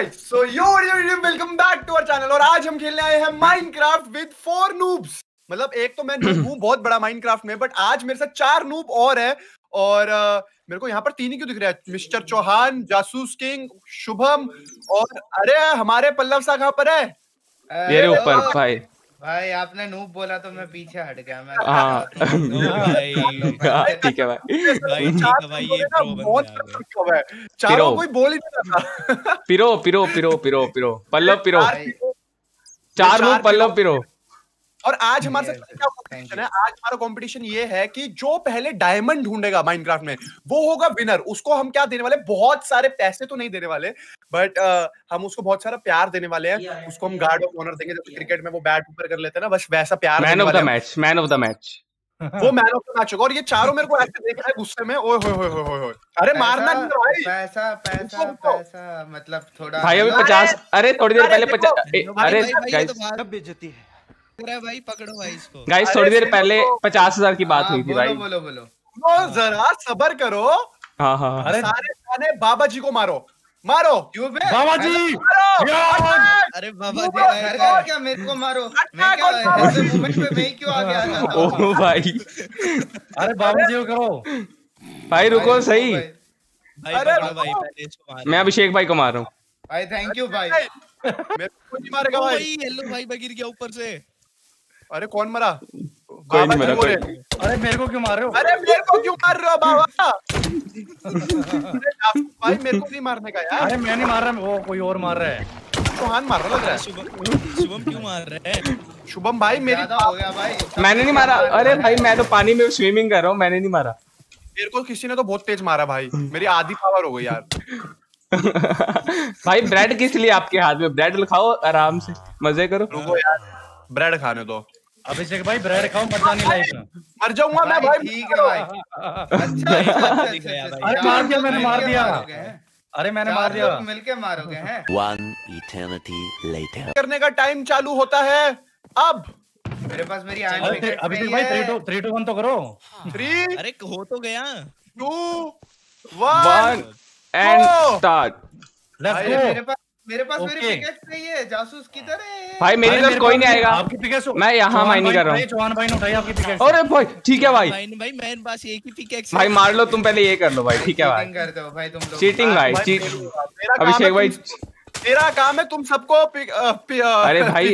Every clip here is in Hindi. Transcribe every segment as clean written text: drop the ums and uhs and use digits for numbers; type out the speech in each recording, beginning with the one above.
Guys, so yo welcome back to our channel. और आज हम खेलने आए हैं माइनक्राफ्ट विद 4 नूब्स। मतलब एक तो मैं नूब हूं बहुत बड़ा माइनक्राफ्ट में, बट आज मेरे साथ 4 नूब और है। और मेरे को यहाँ पर 3 ही क्यों दिख रहा है? मिस्टर चौहान, जासूस किंग, शुभम और अरे हमारे पल्लव सा कहाँ पर है? मेरे ऊपर भाई। भाई आपने नूब बोला तो मैं पीछे हट गया। मैं हाँ ठीक है भाई। चारों कोई बोल ही नहीं रहा। पिरो पिरो पिरो पिरो पिरो पल्लव पिरो, चार मुंह पल्लव पिरो। और आज हमारे साथ क्या कॉम्पिटिशन है? आज हमारा कॉम्पिटिशन ये है कि जो पहले डायमंड ढूंढेगा माइनक्राफ्ट में वो होगा विनर। उसको हम क्या देने वाले? बहुत सारे पैसे तो नहीं देने वाले, बट हम उसको बहुत सारा प्यार देने वाले हैं। उसको हम गार्ड ऑफ ऑनर देंगे, जैसे क्रिकेट में वो बैट ऊपर कर लेते हैं ना, बस वैसा प्यार। Man of the match, man of the match, वो मैन ऑफ द मैच होगा। और ये चारों मेरे को ऐसे देख रहा है गुस्से में, ओए होए होए होए होए। अरे मारना नहीं भाई। पैसा पैसा पैसा मतलब थोड़ा भाई अभी 50। अरे थोड़ी देर पहले 50। अरे गाइस बेइज्जती है भाई, पकड़ो भाई इसको। गाइस थोड़ी देर पहले 50,000 की बात हुई थी भाई। बोलो बोलो जरा सबर करो। हाँ हाँ। अरे सारे खाने बाबा जी को मारो मारो। क्यों बे? बाबा जी अरे बाबा जी क्या मेरे को मारो? मैं क्या ऐसे मोमेंट पे मैं क्यों आगे आ जाता हूं? ओ भाई अरे बाबा जी को करो भाई, रुको सही। अरे भाई पहले इसको मारो। मैं अभिषेक भाई को मार रहा हूँ भाई। थैंक यू भाई। मेरे को नहीं मारेगा भाई। हेलो भाई, मैं गिर गया ऊपर से। अरे कौन मरा? कोई नहीं मरा, कोई। अरे मेरे को क्यों मार रहे हो? अरे मेरे को क्यों मार रहे हो बाबा? भाई मेरे को नहीं मारने का यार। अरे मैं नहीं मार रहा, वो कोई और मार रहा है। चौहान मार रहा लग रहा है। शुभम क्यों मार रहे हैं? शुभम भाई मेरी ज्यादा हो गया भाई। मैंने नहीं मारा। अरे भाई मैं तो पानी में स्विमिंग कर रहा हूँ, मैंने नहीं मारा। मेरे को किसी ने तो बहुत तेज मारा भाई। मेरी आधी पावर हो गई यार। भाई ब्रेड किस लिए आपके हाथ में? ब्रेड खाओ आराम से, मजे करो। रुको यार, ब्रेड खाने दो। अभिषेक भाई ब्रेड खाओ, मर जानी लाइफ में। मर जाऊंगा मैं भाई। ठीक है भाई। अरे मार दिया मैंने, मार दिया। अरे मैंने मार दिया। मिलके मारोगे हैं। One eternity later. करने का टाइम चालू होता है अब। मेरे पास मेरी अभिषेक भाई 3 2 1 तो करो। 3 अरे हो तो गया। 2 1 एंड स्टार्ट। Let's go. मेरे पास मेरी पिकेक्स नहीं है। जासूस किधर है? भाई मेरी तरफ कोई नहीं आएगा। आपकी पिकेक्स मैं यहाँ माइनिंग कर रहा हूँ। चौहान भाई ने उठाई आपकी पिकेक्स। अरे भाई ठीक है भाई। भाई मेरे पास एक ही पिकेक्स। भाई मार लो तुम, पहले ये कर लो भाई। ठीक है भाई। चीटिंग करते हो भाई तुम लोग। चीटिंग भाई, चीट। अभिषेक भाई तेरा काम है तुम सबको अरे भाई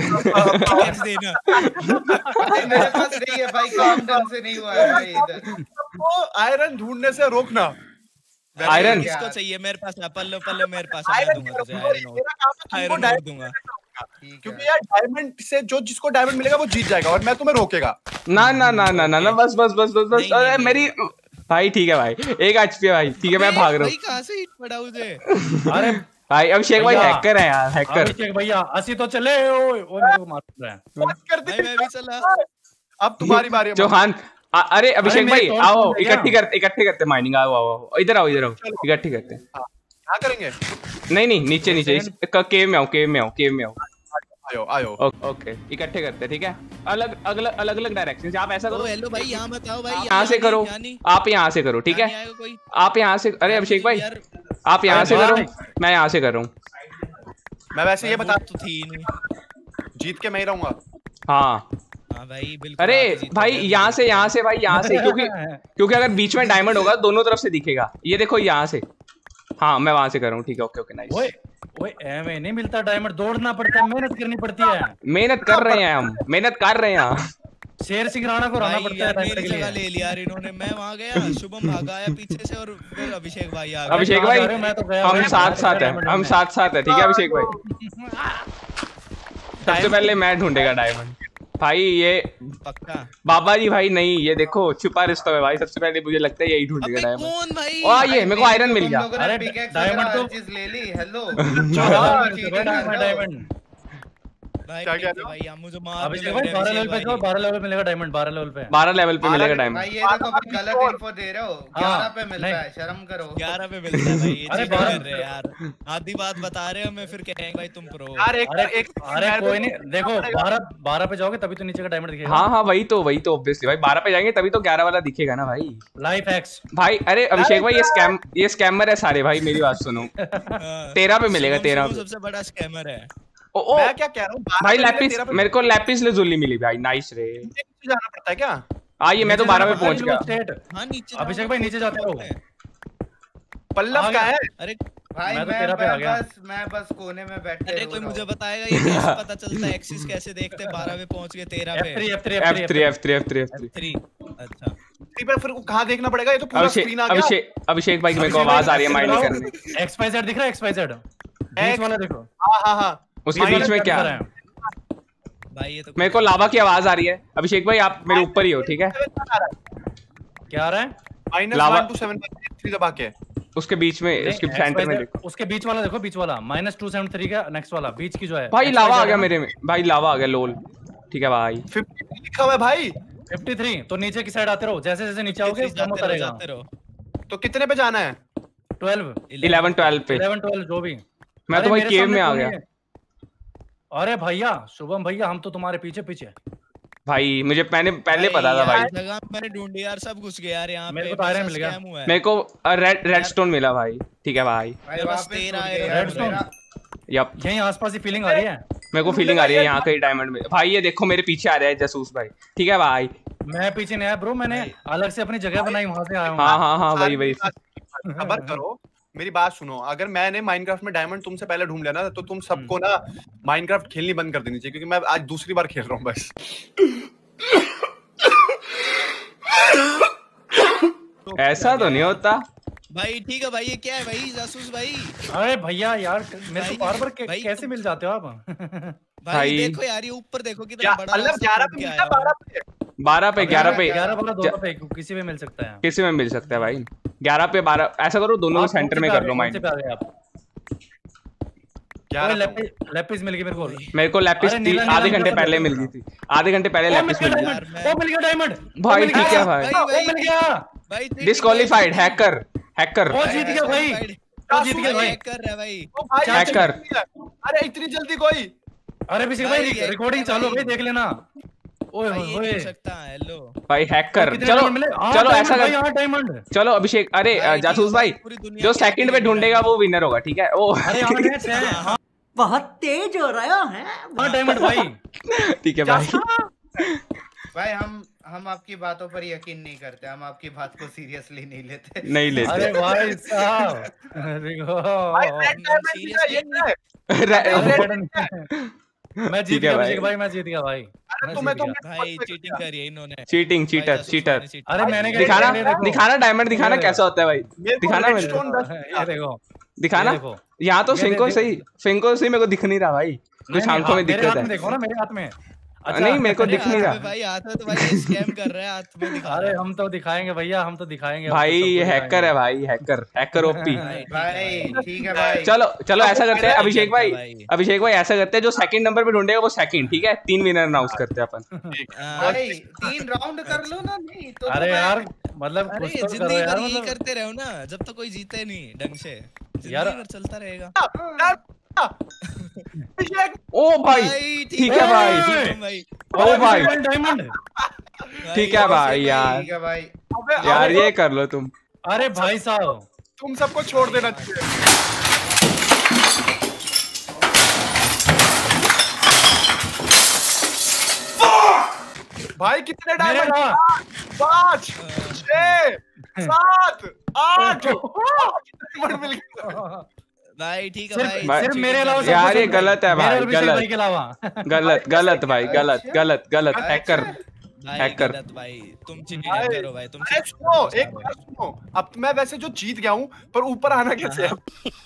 देना। मेरे पास नहीं है भाई, काम ढंग से नहीं हुआ है भाई इधर। सबको आयरन ढूंढने से रोकना। आयरन किसको चाहिए? मेरे पास है। पल्ले मेरे पास है, मैं दूंगा तुझे आयरन और दूंगा। क्योंकि यार डायमंड से जो जिसको डायमंड मिलेगा वो जीत जाएगा और मैं तुम्हें रोकेगा। ना ना ना ना ना ना, बस बस बस बस बस। अरे मेरी भाई ठीक है भाई, 1 HP है भाई। ठीक है मैं भाग रहा हूँ। कहाँ से हिट पड़ा मुझे? अरे भाई अभिषेक भाई हैकर है यार, हैकर। अभिषेक भैया असि तो चले। ओ मेरे को मार रहा है। मैं भी चला। अब तुम्हारी बारी है। चौहान अरे अभिषेक अरे भाई मेरे आओ, दोस्त इकट्ठी करते माइनिंग। आओ आओ इधर आओ, इधर आओ, इकट्ठी करते। क्या करेंगे? नहीं नहीं, नीचे नीचे केव में आओ, केव में आओ, केव में आओ। आयो आयो। ओके इकट्ठे करते, ठीक है। अलग अलग डायरेक्शन से। आप ऐसा करो। हेलो भाई यहाँ बताओ भाई। यहाँ से करो, आप यहाँ से करो, ठीक है। आप यहाँ से। अरे अभिषेक भाई आप यहाँ से करो, मैं यहाँ से कर रहा हूँ। मैं वैसे ये बता तो थी नहीं, जीत के मैं ही रहूंगा। हाँ भाई बिल्कुल। अरे भाई यहाँ से भाई, यहाँ से। क्योंकि अगर बीच में डायमंड होगा दोनों तरफ से दिखेगा। ये देखो यहाँ से। हाँ मैं वहां से कर रहा हूँ, ठीक है। Okay okay nice. ओए एवे नहीं मिलता डायमंड, दौड़ना पड़ता है, मेहनत करनी पड़ती है। मेहनत कर रहे हैं हम, मेहनत कर रहे हैं। शेर सिंह राणा को रहना पड़ता है मेरी जगह ले लिया यार इन्होंने। मैं वहां गया, शुभम भागा आया पीछे से और फिर अभिषेक भाई आ गए। अभिषेक भाई हम साथ है, हम साथ है, ठीक है अभिषेक भाई। सबसे पहले मैं ढूंढेगा डायमंड भाई। ये पक्का बाबा जी भाई नहीं, ये देखो छुपा रिश्ता है भाई। सबसे पहले मुझे लगता है यही ढूंढेगा डायमंड। कौन भाई? ये मेरे को आयरन मिल गया। अरे डायमंड तो चीज ले ली। Hello diamond. भाई क्या कह रहे हो? भाई आप मुझे मार अभिषेक भाई 12 लेवल पे जाओ, 12 लेवल मिलेगा डायमंड, 12 लेवल पे। 12 लेवल पे मिलेगा डायमंड। भाई ये देखो भाई गलत इन्फो दे रहे हो। 11 पे मिलता नहीं। है, शर्म करो। 11 पे मिलता है भाई, ये अरे चीटिंग बारह- कर रहे हैं यार। आधी बात बता रहे हो, मैं फिर कहेंगे भाई तुम प्रो। यार एक अरे कोई नहीं, देखो 12 पे जाओगे तभी तो नीचे का डायमंड दिखेगा। हाँ हाँ वही तो ऑब्वियसली भाई 12 पे जाएंगे तभी तो 11 वाला दिखेगा ना भाई। लाइफ हैक्स भाई अरे अभिषेक भाई ये स्कैमर है सारे भाई, मेरी बात सुनो। 13 पे मिलेगा, 13 पे। सबसे बड़ा स्कैमर है। ओ मैं क्या कह रहा हूँ भाई लैपिस, मेरे को लैपिस लजुली मिली भाई, नाइस रे। जाना पड़ता है क्या? आइए मैं तो 12 पे पहुंच गया। हाँ नीचे अभिषेक भाई नीचे जाते रहो। पल्लव का है? अरे भाई मैं तो 13 पे आ गया। मैं बस कोने में बैठे अरे कोई मुझे बताएगा ये कैसे पता चलता है? एक्सिस कैसे देखते हैं? 12 पे पहुंच गए, 13 पे F3 F3। अच्छा फिर कहाँ देखना पड़ेगा? ये तो पूरा स्क्रीन आ गया। अभिषेक भाई मेरे को आवाज आ रही है माइनिंग करने। XYZ दिख रहा है? XYZ बीच वाला देखो। हाँ उसके बीच में क्या है भाई? ये तो मेरे को लावा की आवाज आ रही है। अभिषेक भाई आप मेरे ऊपर ही हो, ठीक है? क्या आ रहा है? लावा- -127 दबा के उसके बीच में, उसके सेंटर में देखो। उसके बीच वाला देखो, बीच वाला -273 का नेक्स्ट वाला बीच की जो है। भाई लावा आ गया मेरे में, भाई लावा आ गया लोल। ठीक है भाई 50 लिखा हुआ है भाई। 53 तो नीचे की साइड आते रहो, जैसे जैसे नीचे आओगे कम होता रहेगा। तो कितने पे जाना है? 12 11 12 पे। 11 12 जो भी। मैं तो भाई केव में आ गया। अरे भैया शुभम भैया, हम तो तुम्हारे पीछे पीछे। भाई मुझे पहले पता था भाई। जगह मैंने ढूंढी यार, सब घुस गए यार यहाँ पे। मेरे को तो आयरन मिल गया। मेरे को रेड स्टोन मिला भाई। ठीक है भाई भाई वापस रेडस्टोन यप। यहीं आसपास ही फीलिंग आ रही है। मेरे को फीलिंग आ रही है यहाँ कहीं डायमंड में। भाई ये देखो मेरे पीछे आ रहा है जासूस भाई। ठीक है भाई मैं पीछे नहीं आया ब्रो, मैंने अलग से अपनी जगह बनाई, वहां से आया हूँ। हाँ वही खबर करो, मेरी बात सुनो। अगर मैंने माइनक्राफ्ट में डायमंड तुमसे पहले ढूंढ लिया ना, तो तुम सबको ना माइनक्राफ्ट खेलनी बंद कर देनी चाहिए, क्योंकि मैं आज दूसरी बार खेल रहा हूँ बस। ऐसा तो नहीं होता भाई। ठीक है भाई, ये क्या है भाई? जासूस भाई। अरे भैया यार मेरे को बार बार भाई, कैसे मिल जाते हो आप? भाई देखो यार, ये ऊपर देखो कितना बड़ा। 11 पे मिला, 12 पे 12 पे 11 पे 11 12 दोनों पे किसी पे मिल सकता है। किसी में मिल सकता है भाई। 11 पे 12 ऐसा करो, दोनों सेंटर में कर लो माइंड। लैपिस मिल गई मेरे को। मेरे को लैपिस आधे घंटे पहले मिल गई थी। आधे घंटे पहले लैपिस मिल गई। वो मिल गया डायमंड भाई ठीक है भाई। वो मिल गया भाई। Disqualified hacker. वो जीत गया भाई, वो जीत गया भाई। हैकर है भाई। हैकर। अरे इतनी जल्दी कोई? अरे अभिषेक भाई रिकॉर्डिंग चालू भाई, देख लेना। ओए होए सकता है। हेलो भाई हैकर। चलो ऐसा कर, डायमंड। चलो अभिषेक, अरे जासूस भाई जो सेकंड पे ढूंढेगा वो विनर होगा, ठीक है? ओ बहुत तेज हो रहा है। डायमंड भाई। ठीक है भाई। भाई हम आपकी बातों पर यकीन नहीं करते, हम आपकी बात को सीरियसली नहीं लेते। नहीं लेते। अरे भाई साहब मैं जीत गया अभिषेक भाई, मैं जीत गया भाई। भाई चीटिंग करी है इन्होंने। Cheating cheater. अरे मैंने दिखाना डायमंड दिखाना कैसा होता है भाई, दिखाना मेरे ये देखो, दिखाना। यहाँ तो फिंको सही मेरे को दिख नहीं रहा भाई, कुछ आंखों में दिक्कत है। देखो ना मेरे हाथ में। अच्छा नहीं मेरे को दिख नहीं रहा भाई। हाथ में तो भाई स्कैम कर रहा है, हाथ में दिखा। अरे हम तो दिखाएंगे भैया, हम तो दिखाएंगे भाई। ये हैकर है भाई, हैकर ओपी भाई। ठीक है भाई, चलो ऐसा करते हैं अभिषेक भाई ऐसा करते हैं, जो सेकंड नंबर पे ढूंढेगा वो सेकंड, ठीक है? 3 विनर अनाउंस करते हैं अपन। भाई 3 राउंड कर लो ना। नहीं तो अरे यार मतलब अरे जिंदगी भर यही करते रहो ना, जब तक कोई जीते नहीं ढंग से, जिंदगी भर चलता रहेगा। ओ भाई ठीक है भाई। ओ भाई डायमंड। ठीक है भाई यार। ठीक है भाई। यार ये कर लो तुम। अरे भाई साहब तुम सबको छोड़ देना चाहिए। भाई कितने डायमंड? 5 6 7 8 डायमंड मिल गया भाई। ठीक है भाई सिर्फ मेरे अलावा यार ये गलत है भाई, गलत भाई, गलत हैकर भाई। तुम चीटिंग करो भाई, तुम। अरे सुनो, एक बात सुनो। अब मैं वैसे जो जीत गया हूँ, पर ऊपर आना कैसे है?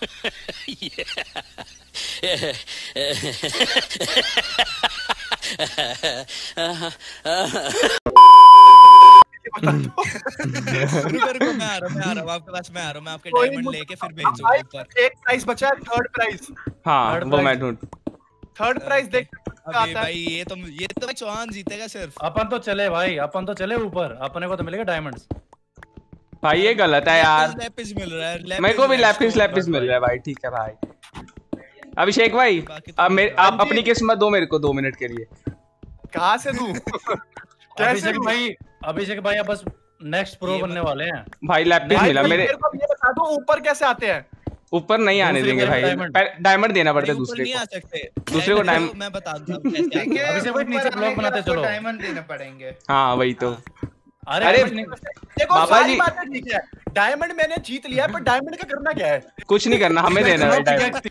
रुको, मैं आ रहा हूँ आपके पास। मैं आ रहा हूँ, मैं आपके डायमंड लेके फिर भेजूंगा ऊपर। एक प्राइस बचा है, 3rd प्राइस। हाँ वो मैं ढूंढ। थर्ड प्राइज देख अबे भाई ये तो भाई चौहान जीतेगा सिर्फ। अपन तो चले भाई, अपन तो चले ऊपर, अपने को तो मिलेगा डायमंड्स। भाई ये गलत है यार, लैपिस मिल रहा है। मेरे को भी लैपिस मिल रहा है भाई। ठीक है भाई। अभिषेक भाई अब आप अपनी किस्मत दो मेरे को 2 मिनट के लिए। कहाँ से दूं? अभिषेक भाई अब बस नेक्स्ट प्रो बनने वाले हैं भाई। लैपिस मिला मेरे को, ये बता दो ऊपर कैसे आते हैं? ऊपर नहीं आने देंगे भाई, डायमंड देना पड़ता है दूसरे नहीं आ को। सकते, दूसरे को डायमंड मैं बता दूं कैसे। अभिषेक भाई नीचे ब्लॉक बनाते चलो, डायमंड देने पड़ेंगे। हाँ वही तो। अरे देखो बाबा सारी जी बातें ठीक है, डायमंड मैंने जीत लिया है, पर डायमंड का करना क्या है? कुछ नहीं करना, हमें देना है डायमंड।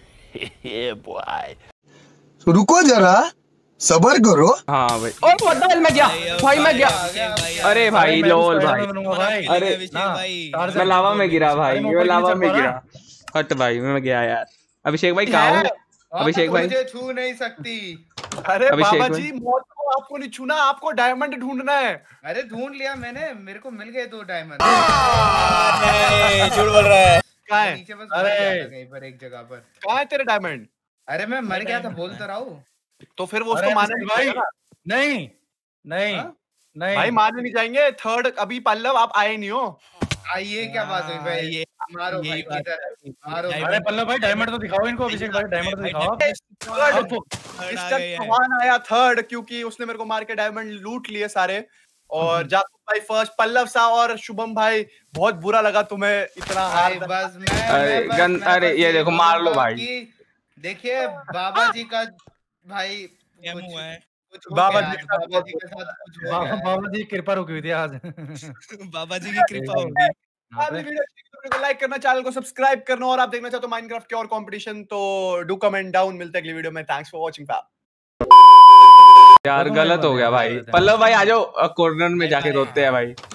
रुको जरा, सबर करो। हाँ भाई। ओ बदल मैं गया भाई, मैं गया। अरे भाई लोल भाई, अरे मैं लावा में गिरा भाई, मैं लावा में गिरा। हट भाई मैं गया यार। अभिषेक भाई कहाँ हो? अभिषेक भाई मुझे छू नहीं सकती। अरे अभिषेक बाबा भाई। जी, मौत को आपको नहीं छूना, आपको डायमंड ढूंढना है। अरे ढूंढ लिया मैंने, मेरे को मिल गए 2 डायमंड। झूठ बोल रहा है। कहाँ है? नीचे बस अरे कहीं पर एक जगह पर। कहाँ है तेरे डायमंड? अरे मैं मर गया था, बोल तो रहा हूँ। तो फिर वो उसको माने भाई नहीं नहीं नहीं हाँ? नहीं भाई, माने नहीं जाएंगे। थर्ड अभी पल्लव आप आए नहीं हो। ये क्या बात हुई भाई? ये मारो भाई, यही बात किधर मारो। अरे पल्लव भाई डायमंड तो दिखाओ इनको। अभिषेक भाई डायमंड तो दिखाओ। इसका चौहान आया थर्ड, क्योंकि उसने मेरे को मार के डायमंड लूट लिए सारे। और जासूस भाई फर्स्ट, पल्लव सा और शुभम भाई बहुत बुरा लगा तुम्हें इतना हार। बस अरे ये देखो मार लो भाई। देखिए बाबा जी का भाई क्या हुआ है? बाबा जी के साथ कुछ हो गया है। बाबा जी की कृपा रुकी हुई थी आज। बाबा जी की कृपा होगी। वीडियो लाइक करना, चैनल को सब्सक्राइब करना, और आप देखना चाहते हो माइनक्राफ्ट के और कंपटीशन तो डू कमेंट डाउन। मिलते हैं अगली वीडियो में। Thanks for watching. यार गलत हो गया भाई। पल्लव भाई आ जाओ, कॉर्नर में जाके रोते हैं भाई।